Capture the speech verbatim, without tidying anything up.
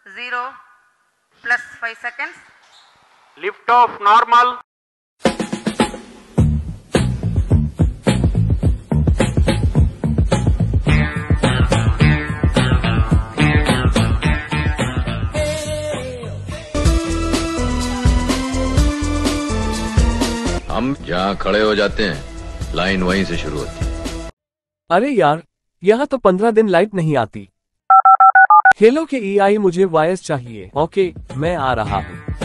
zero plus five seconds. Lift off normal. हम जहाँ खड़े हो जाते हैं लाइन वहीं से शुरू होती है। अरे यार, यहाँ तो पंद्रह दिन लाइट नहीं आती। खेलो के ई आई मुझे वायस चाहिए। ओके, मैं आ रहा हूँ।